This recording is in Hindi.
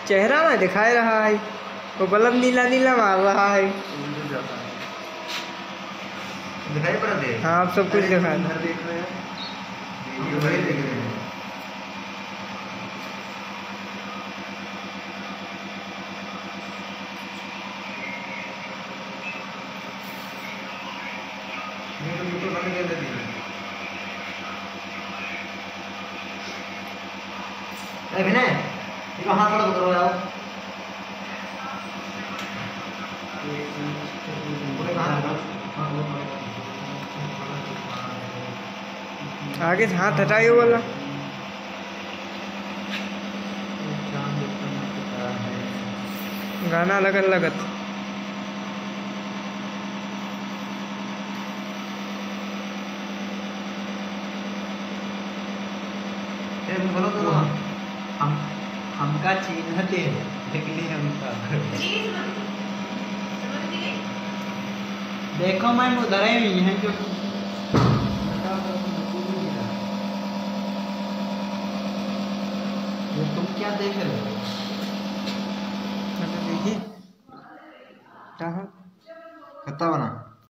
चेहरा में दिखाई रहा है, वो बल्ब नीला नीला मार रहा है। दिखाई पड़ दे। हाँ आप सब कुछ दिखा देख रहे हैं, वीडियो भाई देख रहे हैं। ये तो बिल्कुल बंद कर देती है। विनय, ये हाथ थोड़ा करो यार। आगे से हाथ हटाइए वाला। गाना लगत लगत बोलो तो हमका चिन्ह दे देखली हमका। देखो मैम उधर ही है जो तुम क्या देख रहे हो? देखिए कितना बना